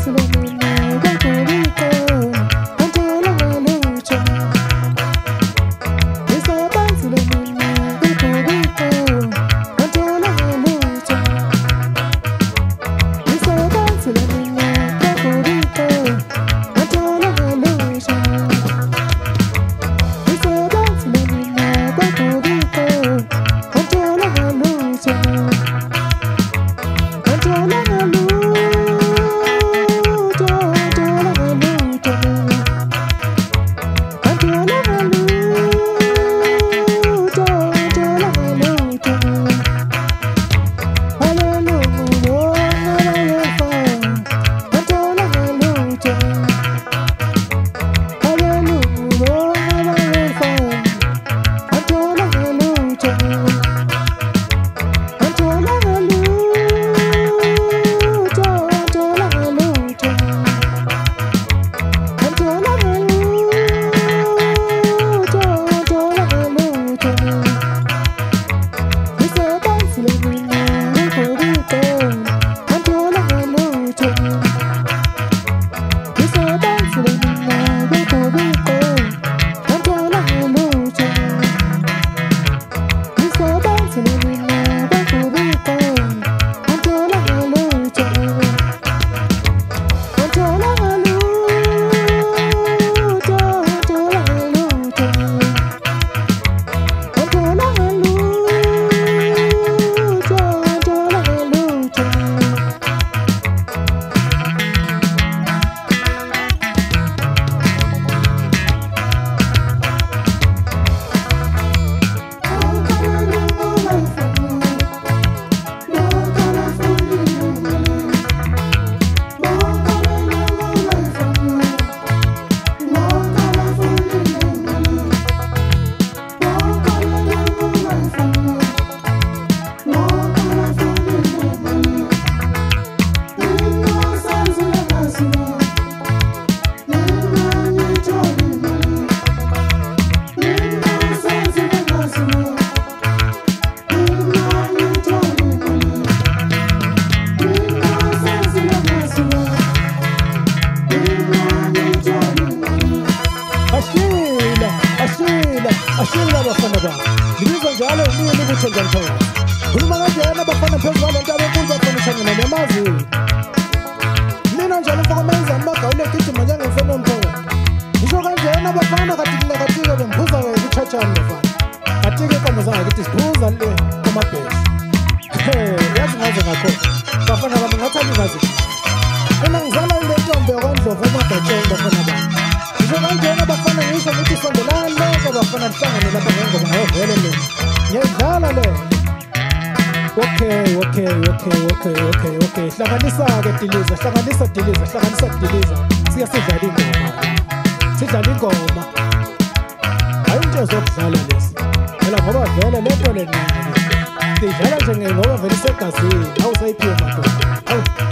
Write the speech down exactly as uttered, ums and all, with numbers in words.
ashila bafana ba ngizwa njalo niye nibuthe nganthola khuluma kanjena bafana phezulu kwalento abenkulu bafana shangana nemazi mina njalo mfoko menza amagawule gijima njengefana omthoko ngisho kanjena bafana kathikile kathike bembuza ke kuchachana bafana kathike komo zanga ukuthi sibuza le amabhesi yazi ngaze ngakho bafana bami ngathani ngaze mina ngizala le ntombi yakondlovu emadacheni bafana bami ngisho kanjena bafana ngisho ukuthi sondelane loko bafana nihlangane lapha ngengoba ngayovele mina ngiyadlala le okay okay okay okay okay okay hlanganisa ke diliza hlanganisa diliza hlanganisa diliza siyasidlala ingoma sidlala ingoma hayi into zokudlala lesi phela ngoba vele lento le nini sidlala nje ngoba vele segazini awusayiphiwe madoda awu